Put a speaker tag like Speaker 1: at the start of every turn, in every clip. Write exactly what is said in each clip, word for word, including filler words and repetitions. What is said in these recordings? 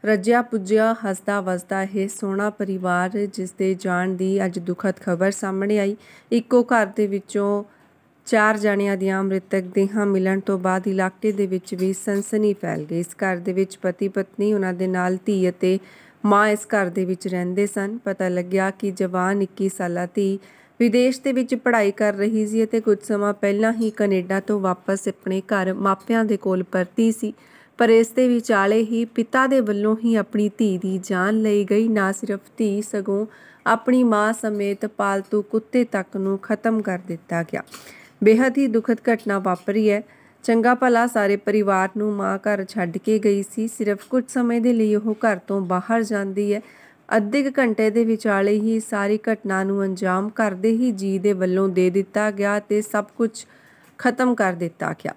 Speaker 1: ਰੱਜਿਆ ਪੁੱਜਿਆ ਹੱਸਦਾ ਵਸਦਾ ਇਹ ਸੋਹਣਾ ਪਰਿਵਾਰ ਜਿਸ ਦੇ ਜਾਣ ਦੀ ਅੱਜ ਦੁਖਦ ਖਬਰ ਸਾਹਮਣੇ ਆਈ। ਇੱਕੋ ਘਰ ਦੇ ਵਿੱਚੋਂ ਚਾਰ ਜਣਿਆਂ ਦੀਆਂ ਮ੍ਰਿਤਕ ਦੇਹਾਂ ਮਿਲਣ ਤੋਂ ਬਾਅਦ ਇਲਾਕੇ ਦੇ ਵਿੱਚ ਵੀ ਸਨਸਨੀ ਫੈਲ ਗਈ। ਇਸ ਘਰ ਦੇ ਵਿੱਚ ਪਤੀ ਪਤਨੀ, ਉਹਨਾਂ ਦੇ ਨਾਲ ਧੀ ਅਤੇ ਮਾਂ ਇਸ ਘਰ ਦੇ ਵਿੱਚ ਰਹਿੰਦੇ ਸਨ। ਪਤਾ ਲੱਗਿਆ ਕਿ ਜਵਾਨ ਇੱਕੀ ਸਾਲਾ ਧੀ ਵਿਦੇਸ਼ ਦੇ ਵਿੱਚ ਪੜ੍ਹਾਈ ਕਰ ਰਹੀ ਸੀ ਅਤੇ ਕੁਝ ਸਮਾਂ ਪਹਿਲਾਂ ਹੀ ਕੈਨੇਡਾ ਤੋਂ ਵਾਪਸ ਆਪਣੇ ਘਰ ਮਾਪਿਆਂ ਦੇ ਕੋਲ ਪਰਤੀ ਸੀ। ਪਰ ਇਸ ਦੇ ਵਿਚਾਲੇ ਹੀ ਪਿਤਾ ਦੇ ਵੱਲੋਂ ਹੀ ਆਪਣੀ ਧੀ ਦੀ ਜਾਨ ਲਈ ਗਈ। ਨਾ ਸਿਰਫ ਧੀ ਸਗੋਂ ਆਪਣੀ ਮਾਂ ਸਮੇਤ ਪਾਲਤੂ ਕੁੱਤੇ ਤੱਕ ਨੂੰ ਖਤਮ ਕਰ ਦਿੱਤਾ ਗਿਆ। ਬੇहद ਹੀ ਦੁਖਦ ਘਟਨਾ ਵਾਪਰੀ ਹੈ। ਚੰਗਾ ਭਲਾ ਸਾਰੇ ਪਰਿਵਾਰ ਨੂੰ ਮਾਂ ਘਰ ਛੱਡ ਕੇ ਗਈ ਸੀ। ਸਿਰਫ ਕੁਝ ਸਮੇਂ ਦੇ ਲਈ ਉਹ ਘਰ ਤੋਂ ਬਾਹਰ ਜਾਂਦੀ ਹੈ। ਅੱਧੇ ਕੁ ਘੰਟੇ ਦੇ ਵਿਚਾਲੇ ਹੀ ਸਾਰੀ ਘਟਨਾ ਨੂੰ ਅੰਜਾਮ ਕਰਦੇ ਹੀ ਜੀ ਦੇ ਵੱਲੋਂ ਦੇ ਦਿੱਤਾ ਗਿਆ ਤੇ ਸਭ ਕੁਝ ਖਤਮ ਕਰ ਦਿੱਤਾ ਗਿਆ।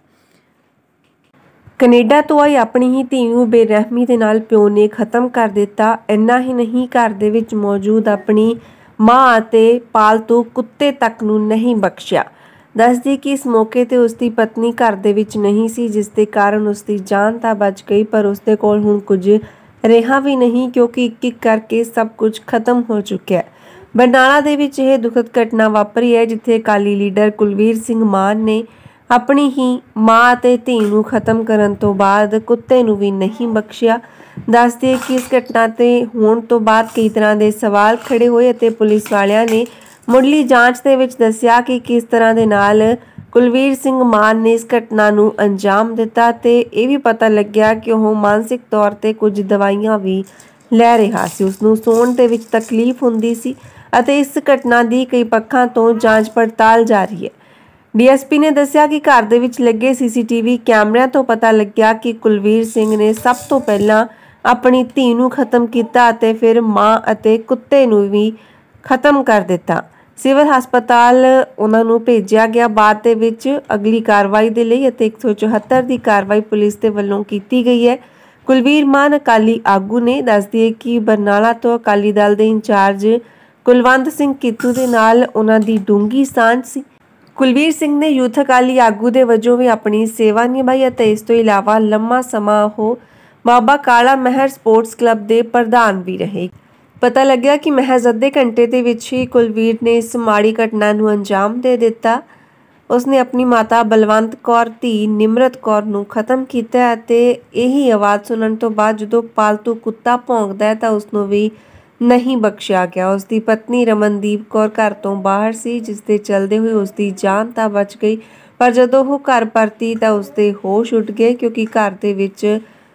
Speaker 1: ਕੈਨੇਡਾ ਤੋਂ ਆਈ ਆਪਣੀ ਹੀ ਧੀ ਨੂੰ ਬੇਰਹਿਮੀ ਦੇ ਨਾਲ ਪਿਓ ਨੇ ਖਤਮ ਕਰ ਦਿੱਤਾ। ਇੰਨਾ ਹੀ ਨਹੀਂ, ਘਰ ਦੇ ਵਿੱਚ ਮੌਜੂਦ ਆਪਣੀ ਮਾਂ ਅਤੇ ਪਾਲਤੂ ਕੁੱਤੇ ਤੱਕ ਨੂੰ ਨਹੀਂ ਬਖਸ਼ਿਆ। ਦੱਸਦੀ ਕਿ ਇਸ ਮੌਕੇ ਤੇ ਉਸ ਦੀ ਪਤਨੀ ਘਰ ਦੇ ਵਿੱਚ ਨਹੀਂ ਸੀ, ਜਿਸ ਦੇ ਕਾਰਨ ਉਸ ਦੀ ਜਾਨ ਤਾਂ ਬਚ ਗਈ, ਪਰ ਉਸ ਦੇ ਕੋਲ ਹੁਣ ਕੁਝ ਰਿਹਾ ਵੀ ਨਹੀਂ ਕਿਉਂਕਿ ਇੱਕ ਇੱਕ ਕਰਕੇ ਸਭ ਕੁਝ ਖਤਮ ਹੋ ਚੁੱਕਿਆ ਹੈ। ਬਰਨਾਲਾ ਦੇ ਵਿੱਚ ਇਹ ਦੁਖਦ ਘਟਨਾ ਵਾਪਰੀ ਹੈ, ਜਿੱਥੇ ਅਕਾਲੀ ਲੀਡਰ ਕੁਲਵੀਰ ਸਿੰਘ ਮਾਨ ਨੇ ਆਪਣੀ ਹੀ ਮਾਂ ਅਤੇ ਧੀ ਨੂੰ ਖਤਮ ਕਰਨ ਤੋਂ ਬਾਅਦ ਕੁੱਤੇ ਨੂੰ ਵੀ ਨਹੀਂ ਬਖਸ਼ਿਆ। ਦੱਸਦੇ ਕਿ ਇਸ ਘਟਨਾ ਤੇ ਹੋਣ ਤੋਂ ਬਾਅਦ ਕਈ ਤਰ੍ਹਾਂ ਦੇ ਸਵਾਲ ਖੜੇ ਹੋਏ ਅਤੇ ਪੁਲਿਸ ਵਾਲਿਆਂ ਨੇ ਮੁੱਢਲੀ ਜਾਂਚ ਦੇ ਵਿੱਚ ਦੱਸਿਆ ਕਿ ਕਿਸ ਤਰ੍ਹਾਂ ਦੇ ਨਾਲ ਕੁਲਵੀਰ ਸਿੰਘ ਮਾਨ ਨੇ ਇਸ ਘਟਨਾ ਨੂੰ ਅੰਜਾਮ ਦਿੱਤਾ ਤੇ ਇਹ ਵੀ ਪਤਾ ਲੱਗਿਆ ਕਿ ਉਹ ਮਾਨਸਿਕ ਤੌਰ ਤੇ ਕੁਝ ਦਵਾਈਆਂ ਵੀ ਲੈ ਰਿਹਾ ਸੀ। ਉਸ ਨੂੰ ਸੌਣ ਦੇ ਵਿੱਚ ਤਕਲੀਫ ਹੁੰਦੀ ਸੀ ਅਤੇ ਇਸ ਘਟਨਾ ਦੀ ਕਈ ਪੱਖਾਂ ਤੋਂ ਜਾਂਚ ਪੜਤਾਲ ਜਾਰੀ ਹੈ। ਡੀ ਐਸ ਪੀ ਨੇ ਦੱਸਿਆ ਕਿ ਘਰ ਦੇ ਵਿੱਚ ਲੱਗੇ ਸੀ ਸੀ ਟੀ ਵੀ ਕੈਮਰਿਆਂ ਤੋਂ ਪਤਾ ਲੱਗਿਆ ਕਿ ਕੁਲਵੀਰ ਸਿੰਘ ਨੇ ਸਭ ਤੋਂ ਪਹਿਲਾਂ ਆਪਣੀ ਧੀ ਨੂੰ ਖਤਮ ਕੀਤਾ ਅਤੇ ਫਿਰ ਮਾਂ ਅਤੇ ਕੁੱਤੇ ਨੂੰ ਵੀ ਖਤਮ ਕਰ ਦਿੱਤਾ। ਸਿਵਲ ਹਸਪਤਾਲ ਉਹਨਾਂ ਨੂੰ ਭੇਜਿਆ ਗਿਆ। ਬਾਅਦ ਦੇ ਵਿੱਚ ਅਗਲੀ ਕਾਰਵਾਈ ਦੇ ਲਈ ਅਤੇ ਇੱਕ ਸੌ ਚੁਹੱਤਰ ਦੀ ਕਾਰਵਾਈ ਪੁਲਿਸ ਦੇ ਵੱਲੋਂ ਕੀਤੀ ਗਈ ਹੈ। ਕੁਲਵੀਰ ਮਾਨ ਅਕਾਲੀ ਆਗੂ ਨੇ। ਦੱਸਦੀ ਹੈ ਕਿ ਬਰਨਾਲਾ ਤੋਂ ਅਕਾਲੀ ਦਲ ਦੇ ਇੰਚਾਰਜ ਕੁਲਵੰਤ ਸਿੰਘ ਕੀਤੂ ਦੇ ਨਾਲ ਉਹਨਾਂ ਦੀ ਡੂੰਘੀ ਸਾਂਝ ਸੀ। ਕੁਲਵੀਰ ਸਿੰਘ ਨੇ ਯੂਥ ਅਕਾਲੀ ਆਗੂ ਦੇ ਵਜੋਂ ਵੀ ਆਪਣੀ ਸੇਵਾ ਨਿਭਾਈ ਅਤੇ ਇਸ ਤੋਂ ਇਲਾਵਾ ਲੰਮਾ ਸਮਾਂ ਉਹ ਬਾਬਾ ਕਾਲਾ ਮਹਿਰ ਸਪੋਰਟਸ ਕਲੱਬ ਦੇ ਪ੍ਰਧਾਨ ਵੀ ਰਹੇ। ਪਤਾ ਲੱਗਿਆ ਕਿ ਮਹਿਜ਼ ਅੱਧੇ ਘੰਟੇ ਦੇ ਵਿੱਚ ਹੀ ਕੁਲਵੀਰ ਨੇ ਇਸ ਮਾੜੀ ਘਟਨਾ ਨੂੰ ਅੰਜਾਮ ਦੇ ਦਿੱਤਾ। ਉਸਨੇ ਆਪਣੀ ਮਾਤਾ ਬਲਵੰਤ ਕੌਰ, ਧੀ ਨਿਮਰਤ ਕੌਰ ਨੂੰ ਖਤਮ ਕੀਤਾ ਅਤੇ ਇਹੀ ਆਵਾਜ਼ ਸੁਣਨ ਤੋਂ ਬਾਅਦ ਜਦੋਂ ਪਾਲਤੂ ਕੁੱਤਾ ਭੌਂਕਦਾ ਹੈ ਤਾਂ ਉਸ ਨੂੰ ਵੀ ਨਹੀਂ ਬਖਸ਼ਿਆ ਗਿਆ। ਉਸ ਦੀ ਪਤਨੀ ਰਮਨਦੀਪ ਕੌਰ ਘਰ ਤੋਂ ਬਾਹਰ ਸੀ, ਜਿਸ ਦੇ ਚਲਦੇ ਹੋਏ ਉਸ ਦੀ ਜਾਨ ਤਾਂ ਬਚ ਗਈ, ਪਰ ਜਦੋਂ ਉਹ ਘਰ ਪਰਤੀ ਤਾਂ ਉਸ ਦੇ ਹੋਸ਼ ਉੱਡ ਗਏ ਕਿਉਂਕਿ ਘਰ ਦੇ ਵਿੱਚ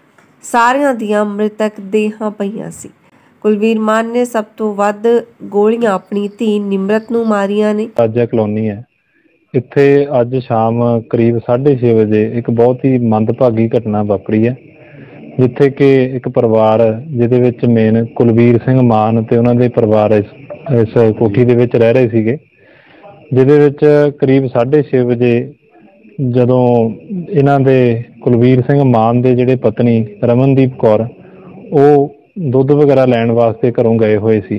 Speaker 1: ਸਾਰਿਆਂ ਦੀਆਂ ਮ੍ਰਿਤਕ ਦੇਹਾਂ ਪਈਆਂ ਸੀ। ਕੁਲਵੀਰ ਮਾਨ ਨੇ ਸਭ ਤੋਂ ਵੱਧ ਗੋਲੀਆਂ ਆਪਣੀ ਧੀ ਨਿਮਰਤ ਨੂੰ ਮਾਰੀਆਂ ਨੇ।
Speaker 2: ਰਾਜਾ ਕਲੋਨੀ ਹੈ, ਇੱਥੇ ਅੱਜ ਸ਼ਾਮ ਕਰੀਬ ਸਾਢੇ ਛੇ ਵਜੇ ਇੱਕ ਬਹੁਤ ਹੀ ਮੰਦਭਾਗੀ ਘਟਨਾ ਵਾਪਰੀ ਹੈ, ਜਿੱਥੇ ਕਿ ਇੱਕ ਪਰਿਵਾਰ ਜਿਹਦੇ ਵਿੱਚ ਮੇਨ ਕੁਲਵੀਰ ਸਿੰਘ ਮਾਨ ਤੇ ਉਹਨਾਂ ਦੇ ਪਰਿਵਾਰ ਇਸ ਇਸ ਕੋਠੀ ਦੇ ਵਿੱਚ ਰਹਿ ਰਹੇ ਸੀਗੇ, ਜਿਹਦੇ ਵਿੱਚ ਕਰੀਬ ਸਾਢੇ ਛੇ ਵਜੇ ਜਦੋਂ ਇਹਨਾਂ ਦੇ ਕੁਲਵੀਰ ਸਿੰਘ ਮਾਨ ਦੇ ਜਿਹੜੇ ਪਤਨੀ ਰਮਨਦੀਪ ਕੌਰ ਉਹ ਦੁੱਧ ਵਗੈਰਾ ਲੈਣ ਵਾਸਤੇ ਘਰੋਂ ਗਏ ਹੋਏ ਸੀ।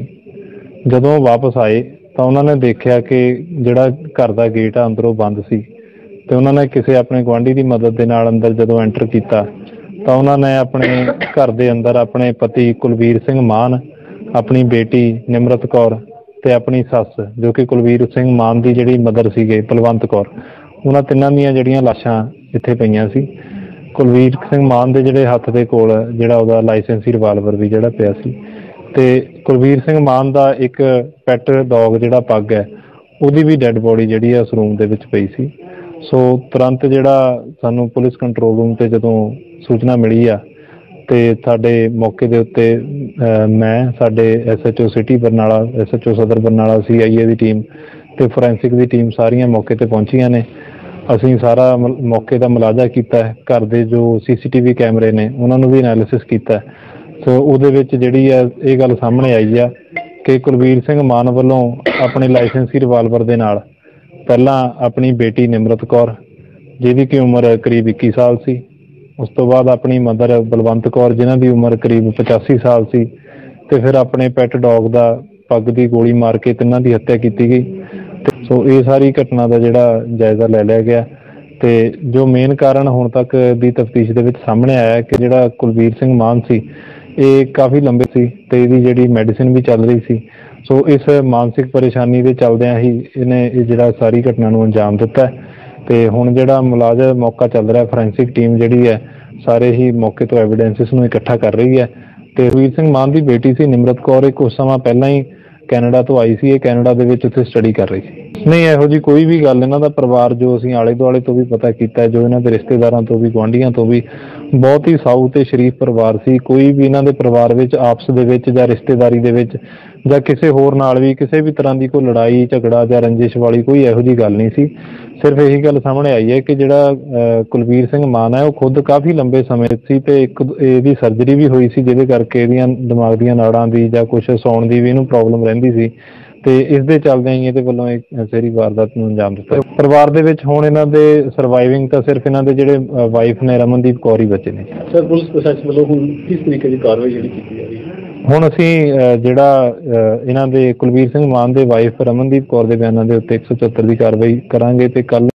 Speaker 2: ਜਦੋਂ ਵਾਪਸ ਆਏ ਤਾਂ ਉਹਨਾਂ ਨੇ ਦੇਖਿਆ ਕਿ ਜਿਹੜਾ ਘਰ ਦਾ ਗੇਟ ਆ ਅੰਦਰੋਂ ਬੰਦ ਸੀ ਤੇ ਉਹਨਾਂ ਨੇ ਕਿਸੇ ਆਪਣੇ ਗੁਆਂਢੀ ਦੀ ਮਦਦ ਦੇ ਨਾਲ ਅੰਦਰ ਜਦੋਂ ਐਂਟਰ ਕੀਤਾ ਤਾਂ ਉਹਨਾਂ ਨੇ ਆਪਣੇ ਘਰ ਦੇ ਅੰਦਰ ਆਪਣੇ ਪਤੀ ਕੁਲਵੀਰ ਸਿੰਘ ਮਾਨ, ਆਪਣੀ ਬੇਟੀ ਨਿਮਰਤ ਕੌਰ ਤੇ ਆਪਣੀ ਸੱਸ ਜੋ ਕਿ ਕੁਲਵੀਰ ਸਿੰਘ ਮਾਨ ਦੀ ਜਿਹੜੀ ਮਦਰ ਸੀਗੇ ਬਲਵੰਤ ਕੌਰ, ਉਹਨਾਂ ਤਿੰਨਾਂ ਦੀਆਂ ਜਿਹੜੀਆਂ ਲਾਸ਼ਾਂ ਇੱਥੇ ਪਈਆਂ ਸੀ। ਕੁਲਵੀਰ ਸਿੰਘ ਮਾਨ ਦੇ ਜਿਹੜੇ ਹੱਥ ਦੇ ਕੋਲ ਜਿਹੜਾ ਉਹਦਾ ਲਾਇਸੈਂਸੀ ਰਿਵਾਲਵਰ ਵੀ ਜਿਹੜਾ ਪਿਆ ਸੀ ਤੇ ਕੁਲਵੀਰ ਸਿੰਘ ਮਾਨ ਦਾ ਇੱਕ ਪੈਟ ਡੌਗ ਜਿਹੜਾ ਪੱਗ ਹੈ ਉਹਦੀ ਵੀ ਡੈੱਡ ਬੋਡੀ ਜਿਹੜੀ ਹੈ ਉਸ ਰੂਮ ਦੇ ਵਿੱਚ ਪਈ ਸੀ। ਸੋ ਤੁਰੰਤ ਜਿਹੜਾ ਸਾਨੂੰ ਪੁਲਿਸ ਕੰਟਰੋਲ ਰੂਮ ਤੇ ਜਦੋਂ ਸੂਚਨਾ ਮਿਲੀ ਆ ਤੇ ਸਾਡੇ ਮੌਕੇ ਦੇ ਉੱਤੇ ਮੈਂ, ਸਾਡੇ S H O city Barnala, S H O Sadar Barnala, C I A ਦੀ ਟੀਮ ਤੇ ਫੋਰੈਂਸਿਕ ਦੀ ਟੀਮ ਸਾਰੀਆਂ ਮੌਕੇ ਤੇ ਪਹੁੰਚੀਆਂ ਨੇ। ਅਸੀਂ ਸਾਰਾ ਮੌਕੇ ਦਾ ਮੁਲਾਜ਼ਾ ਕੀਤਾ ਹੈ। ਘਰ ਦੇ ਜੋ ਸੀ ਸੀ ਟੀ ਵੀ ਕੈਮਰੇ ਨੇ ਉਹਨਾਂ ਨੂੰ ਵੀ ਐਨਾਲਿਸਿਸ ਕੀਤਾ। ਸੋ ਉਹਦੇ ਵਿੱਚ ਜਿਹੜੀ ਆ ਇਹ ਗੱਲ ਸਾਹਮਣੇ ਆਈ ਆ ਕਿ ਕੁਲਵੀਰ ਸਿੰਘ ਮਾਨ ਵੱਲੋਂ ਆਪਣੇ ਲਾਇਸੈਂਸੀ ਰਿਵਾਲਵਰ ਦੇ ਨਾਲ ਪਹਿਲਾਂ ਆਪਣੀ ਬੇਟੀ ਨਿਮਰਤ ਕੌਰ ਜਿਹਦੀ ਕਿ ਉਮਰ ਕਰੀਬ ਇੱਕੀ ਸਾਲ ਸੀ, ਉਸ ਤੋਂ ਬਾਅਦ ਆਪਣੀ ਮਦਰ ਬਲਵੰਤ ਕੌਰ ਜਿਨ੍ਹਾਂ ਦੀ ਉਮਰ ਕਰੀਬ ਪਚਾਸੀ ਸਾਲ ਸੀ ਤੇ ਫਿਰ ਆਪਣੇ ਪੈਟ ਡੌਗ ਦਾ ਪੱਗ ਦੀ ਗੋਲੀ ਮਾਰ ਕੇ ਤਿੰਨਾਂ ਦੀ ਹੱਤਿਆ ਕੀਤੀ ਗਈ। ਸੋ ਇਹ ਸਾਰੀ ਘਟਨਾ ਦਾ ਜਿਹੜਾ ਜਾਇਜ਼ਾ ਲੈ ਲਿਆ ਗਿਆ ਤੇ ਜੋ ਮੇਨ ਕਾਰਨ ਹੁਣ ਤੱਕ ਦੀ ਤਫਤੀਸ਼ ਦੇ ਵਿੱਚ ਸਾਹਮਣੇ ਆਇਆ ਕਿ ਜਿਹੜਾ ਕੁਲਵੀਰ ਸਿੰਘ ਮਾਨ ਸੀ ਇਹ ਕਾਫੀ ਲੰਬੇ ਸੀ ਤੇ ਇਹਦੀ ਜਿਹੜੀ ਮੈਡੀਸਿਨ ਵੀ ਚੱਲ ਰਹੀ ਸੀ। ਸੋ ਇਸ ਮਾਨਸਿਕ ਪਰੇਸ਼ਾਨੀ ਦੇ ਚੱਲਦਿਆਂ ਹੀ ਇਹਨੇ ਇਹ ਜਿਹੜਾ ਸਾਰੀ ਘਟਨਾ ਨੂੰ ਅੰਜਾਮ ਦਿੱਤਾ ਤੇ ਹੁਣ ਜਿਹੜਾ ਮੁਲਾਜ਼ਮ ਮੌਕਾ ਚੱਲ ਰਿਹਾ, ਫੋਰੈਂਸਿਕ ਟੀਮ ਜਿਹੜੀ ਹੈ ਸਾਰੇ ਹੀ ਮੌਕੇ ਤੋਂ ਐਵੀਡੈਂਸਿਸ ਨੂੰ ਇਕੱਠਾ ਕਰ ਰਹੀ ਹੈ। ਤੇ ਰਘਵੀਰ ਸਿੰਘ ਮਾਨ ਦੀ ਬੇਟੀ ਸੀ ਨਿਮਰਤ ਕੌਰ, ਇਹ ਕੁਝ ਸਮਾਂ ਪਹਿਲਾਂ ਹੀ ਕੈਨੇਡਾ ਤੋਂ ਆਈ ਸੀ। ਇਹ ਕੈਨੇਡਾ ਦੇ ਵਿੱਚ ਉੱਥੇ ਸਟੱਡੀ ਕਰ ਰਹੀ ਸੀ। ਨਹੀਂ, ਇਹੋ ਜਿਹੀ ਕੋਈ ਵੀ ਗੱਲ, ਇਹਨਾਂ ਦਾ ਪਰਿਵਾਰ ਜੋ ਅਸੀਂ ਆਲੇ ਦੁਆਲੇ ਤੋਂ ਵੀ ਪਤਾ ਕੀਤਾ, ਜੋ ਇਹਨਾਂ ਦੇ ਰਿਸ਼ਤੇਦਾਰਾਂ ਤੋਂ ਵੀ, ਗੁਆਂਢੀਆਂ ਤੋਂ ਵੀ, ਬਹੁਤ ਹੀ ਸਾਊ ਤੇ ਸ਼ਰੀਫ ਪਰਿਵਾਰ ਸੀ। ਕੋਈ ਵੀ ਇਹਨਾਂ ਦੇ ਪਰਿਵਾਰ ਵਿੱਚ ਆਪਸ ਦੇ ਵਿੱਚ ਜਾਂ ਰਿਸ਼ਤੇਦਾਰੀ ਦੇ ਵਿੱਚ ਜਾਂ ਕਿਸੇ ਹੋਰ ਨਾਲ ਵੀ ਕਿਸੇ ਵੀ ਤਰ੍ਹਾਂ ਦੀ ਕੋਈ ਲੜਾਈ ਝਗੜਾ ਜਾਂ ਰੰਜਿਸ਼ ਵਾਲੀ ਕੋਈ ਇਹੋ ਜਿਹੀ ਗੱਲ ਨਹੀਂ ਸੀ। ਸਿਰਫ ਇਹੀ ਗੱਲ ਸਾਹਮਣੇ ਆਈ ਹੈ ਕਿ ਜਿਹੜਾ ਕੁਲਵੀਰ ਸਿੰਘ ਮਾਨ ਹੈ ਉਹ ਖੁਦ ਕਾਫੀ ਲੰਬੇ ਸਮੇਂ ਸੀ ਤੇ ਇੱਕ ਇਹਦੀ ਸਰਜਰੀ ਵੀ ਹੋਈ ਸੀ, ਜਿਹਦੇ ਕਰਕੇ ਇਹਦੀਆਂ ਦਿਮਾਗ ਦੀਆਂ ਨਾੜਾਂ ਦੀ ਜਾਂ ਕੁਛ ਸੌਣ ਦੀ ਵੀ ਇਹਨੂੰ ਪ੍ਰੋਬਲਮ ਰਹਿੰਦੀ ਸੀ ਤੇ ਇਸ ਦੇ ਚੱਲਦਿਆਂ ਹੀ ਇਹਦੇ ਵੱਲੋਂ ਇੱਕ ਸਾਰੀ ਵਾਰਦਾਤ ਨੂੰ ਅੰਜਾਮ ਦਿੱਤਾ। ਪਰਿਵਾਰ ਦੇ ਵਿੱਚ ਹੁਣ ਇਹਨਾਂ ਦੇ ਸਰਵਾਈਵਿੰਗ ਤਾਂ ਸਿਰਫ ਇਹਨਾਂ ਦੇ ਜਿਹੜੇ ਵਾਈਫ ਨੇ ਰਮਨਦੀਪ ਕੌਰ ਹੀ ਬਚੇ ਨੇ।
Speaker 3: ਸਰ, ਪੁਲਿਸ ਪ੍ਰਸ਼ਾਸਨ ਵੱਲੋਂ ਹੁਣ ਕਿਸ ਤਰੀਕੇ ਦੀ ਕਾਰਵਾਈ ਜਿਹੜੀ ਕੀਤੀ ਜਾ ਰਹੀ ਹੈ?
Speaker 2: ਹੁਣ ਅਸੀਂ ਜਿਹੜਾ ਇਹਨਾਂ ਦੇ ਕੁਲਵੀਰ ਸਿੰਘ ਮਾਨ ਦੇ ਵਾਈਫ ਰਮਨਦੀਪ ਕੌਰ ਦੇ ਬਿਆਨਾਂ ਦੇ ਉੱਤੇ ਇੱਕ ਸੌ ਚੁਹੱਤਰ ਦੀ ਕਾਰਵਾਈ ਕਰਾਂਗੇ ਤੇ ਕੱਲ